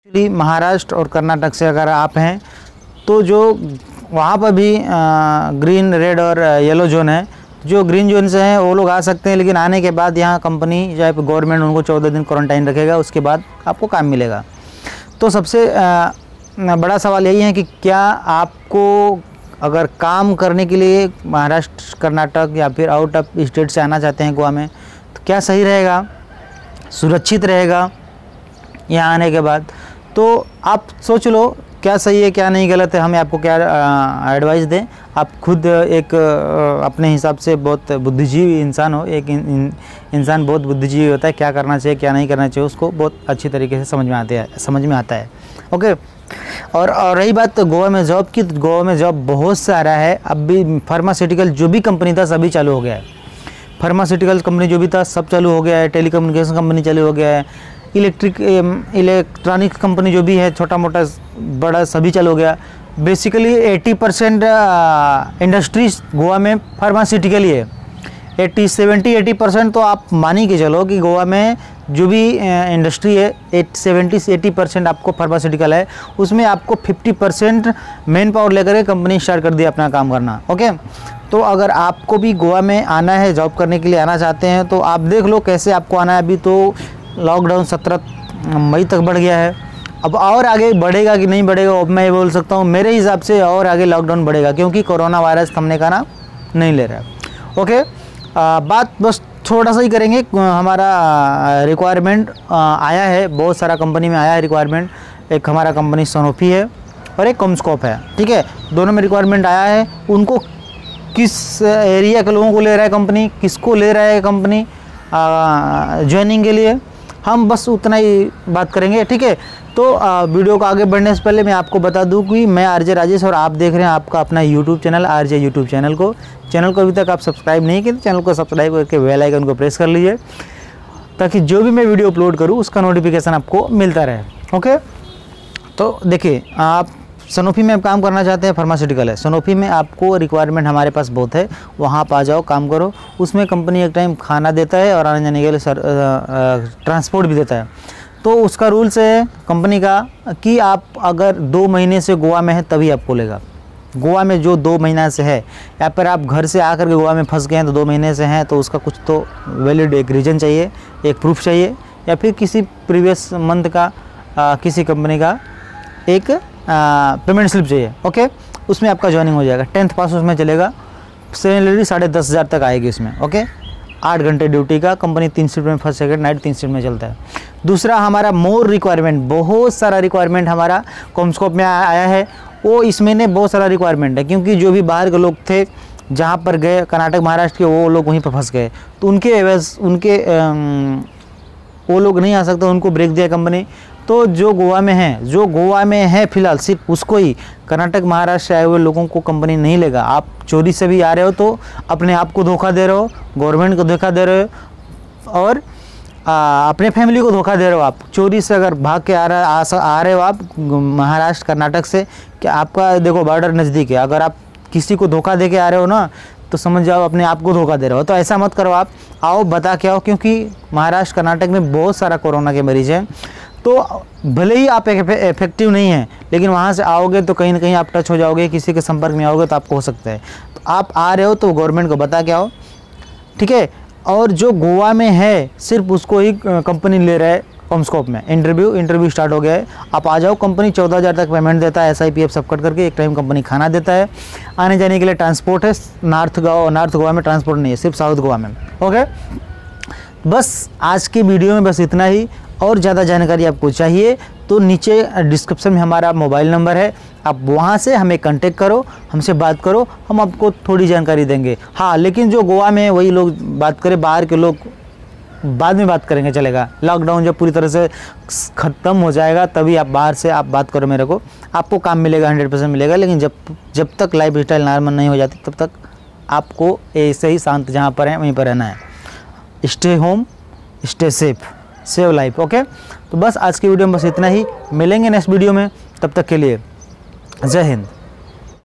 Actually Maharashtra और कर्नाटक से अगर आप हैं तो जो वहाँ पर भी ग्रीन, रेड और येलो जोन है। जो ग्रीन जोन से हैं वो लोग आ सकते हैं, लेकिन आने के बाद यहाँ कंपनी या गवर्नमेंट उनको 14 दिन क्वारंटाइन रखेगा, उसके बाद आपको काम मिलेगा। तो सबसे बड़ा सवाल यही है कि क्या आपको अगर काम करने के लिए महाराष्ट्र, कर्नाटक या फिर आउट ऑफ स्टेट से आना चाहते हैं गोवा में, तो क्या सही रहेगा, सुरक्षित रहेगा यहाँ आने के बाद? तो आप सोच लो क्या सही है क्या नहीं गलत है, हमें आपको क्या एडवाइस दें। आप खुद एक अपने हिसाब से बहुत बुद्धिजीवी इंसान हो। एक इंसान बहुत बुद्धिजीवी होता है, क्या करना चाहिए क्या नहीं करना चाहिए उसको बहुत अच्छी तरीके से समझ में आता है। ओके। और रही बात गोवा में जॉब की, तो गोवा में जॉब बहुत सारा है। अब भी फार्मास्यूटिकल जो भी कंपनी था सभी चालू हो गया है। फार्मास्यूटिकल कंपनी जो भी था सब चालू हो गया है। टेलीकम्युनिकेशन कंपनी चालू हो गया है। इलेक्ट्रॉनिक कंपनी जो भी है, छोटा मोटा बड़ा सभी चालू हो गया। बेसिकली 80% इंडस्ट्रीज गोवा में फार्मास्यूटिकल ही है। 70-80% तो आप मान ही के चलो कि गोवा में जो भी इंडस्ट्री है 70-80% आपको फार्मास्यूटिकल है। उसमें आपको 50% मैन पावर लेकर के कंपनी स्टार्ट कर दी अपना काम करना। ओके। तो अगर आपको भी गोवा में आना है, जॉब करने के लिए आना चाहते हैं, तो आप देख लो कैसे आपको आना है। अभी तो लॉकडाउन 17 मई तक बढ़ गया है। अब और आगे बढ़ेगा कि नहीं बढ़ेगा अब मैं ये बोल सकता हूँ, मेरे हिसाब से और आगे लॉकडाउन बढ़ेगा, क्योंकि कोरोना वायरस थमने का नाम नहीं ले रहा है। ओके। बात बस थोड़ा सा ही करेंगे। हमारा रिक्वायरमेंट आया है, बहुत सारा कंपनी में आया है रिक्वायरमेंट। एक हमारा कंपनी सनोफी है और एक कॉमस्कोप है। ठीक है, दोनों में रिक्वायरमेंट आया है। उनको किस एरिया के लोगों को ले रहा है कंपनी, किसको ले रहा है कंपनी ज्वाइनिंग के लिए, हम बस उतना ही बात करेंगे। ठीक है। तो वीडियो को आगे बढ़ने से पहले मैं आपको बता दूं कि मैं आरजे राजेश और आप देख रहे हैं आपका अपना YouTube channel RJ YouTube channel को अभी तक आप सब्सक्राइब नहीं किए तो चैनल को सब्सक्राइब करके बेल आइकन को प्रेस कर लीजिए, ताकि जो भी मैं वीडियो अपलोड करूँ उसका नोटिफिकेशन आपको मिलता रहे। ओके। तो देखिए, आप सनोफी में आप काम करना चाहते हैं, फार्मास्यूटिकल है। सनोफी में आपको रिक्वायरमेंट हमारे पास बहुत है, वहाँ पर आ जाओ, काम करो। उसमें कंपनी एक टाइम खाना देता है और आने जाने के लिए ट्रांसपोर्ट भी देता है। तो उसका रूल्स है कंपनी का कि आप अगर 2 महीने से गोवा में है तभी आपको लेगा। गोवा में जो 2 महीना से है, या फिर आप घर से आकर के गोवा में फंस गए हैं तो 2 महीने से हैं, तो उसका कुछ तो वैलिड एक रीज़न चाहिए, एक प्रूफ चाहिए, या फिर किसी प्रीवियस मंथ का किसी कंपनी का एक पेमेंट स्लिप चाहिए। ओके। उसमें आपका ज्वाइनिंग हो जाएगा। 10th पास उसमें चलेगा। सैलरी 10,500 तक आएगी इसमें। ओके। 8 घंटे ड्यूटी का, कंपनी 3 शिफ्ट में, फर्स्ट सेकंड नाइट 3 शिफ्ट में चलता है। दूसरा हमारा मोर रिक्वायरमेंट, बहुत सारा रिक्वायरमेंट हमारा कॉमस्कोप में आया है। वो इस महीने बहुत सारा रिक्वायरमेंट है, क्योंकि जो भी बाहर के लोग थे जहाँ पर गए कर्नाटक महाराष्ट्र के, वो लोग वहीं पर फंस गए, तो वो लोग नहीं आ सकते, उनको ब्रेक दिया कंपनी। तो जो गोवा में है फिलहाल सिर्फ उसको ही, कर्नाटक महाराष्ट्र आए हुए लोगों को कंपनी नहीं लेगा। आप चोरी से भी आ रहे हो तो अपने आप को धोखा दे रहे हो, गवर्नमेंट को धोखा दे रहे हो और अपने फैमिली को धोखा दे रहे हो। आप चोरी से अगर भाग के आ रहे हो आप महाराष्ट्र कर्नाटक से, कि आपका देखो बॉर्डर नज़दीक है, अगर आप किसी को धोखा दे के आ रहे हो ना, तो समझ जाओ अपने आप को धोखा दे रहे हो। तो ऐसा मत करो, आप आओ बता के आओ, क्योंकि महाराष्ट्र कर्नाटक में बहुत सारा कोरोना के मरीज हैं। तो भले ही आप इफेक्टिव नहीं हैं, लेकिन वहाँ से आओगे तो कहीं ना कहीं आप टच हो जाओगे, किसी के संपर्क में आओगे तो आपको हो सकता है। तो आप आ रहे हो तो गवर्नमेंट को बता के आओ। ठीक है। और जो गोवा में है सिर्फ उसको ही कंपनी ले रहा है कॉमस्कोप में। इंटरव्यू स्टार्ट हो गया है, आप आ जाओ। कंपनी 14,000 तक पेमेंट देता है, SIPF सब कट करके। एक टाइम कंपनी खाना देता है, आने जाने के लिए ट्रांसपोर्ट है। नॉर्थ गोवा में ट्रांसपोर्ट नहीं है, सिर्फ साउथ गोवा में। ओके। बस आज की वीडियो में बस इतना ही। और ज़्यादा जानकारी आपको चाहिए तो नीचे डिस्क्रिप्शन में हमारा मोबाइल नंबर है, आप वहाँ से हमें कांटेक्ट करो, हमसे बात करो, हम आपको थोड़ी जानकारी देंगे। हाँ, लेकिन जो गोवा में वही लोग बात करें, बाहर के लोग बाद में बात करेंगे, चलेगा। लॉकडाउन जब पूरी तरह से ख़त्म हो जाएगा तभी आप बाहर से आप बात करो मेरे को, आपको काम मिलेगा, 100% मिलेगा। लेकिन जब तक लाइफ स्टाइल नॉर्मल नहीं हो जाती तब तक आपको ऐसे ही शांत जहाँ पर हैं वहीं पर रहना है। Stay home, stay safe, save life. Okay. तो बस आज की वीडियो में बस इतना ही। मिलेंगे नेक्स्ट वीडियो में, तब तक के लिए जय हिंद।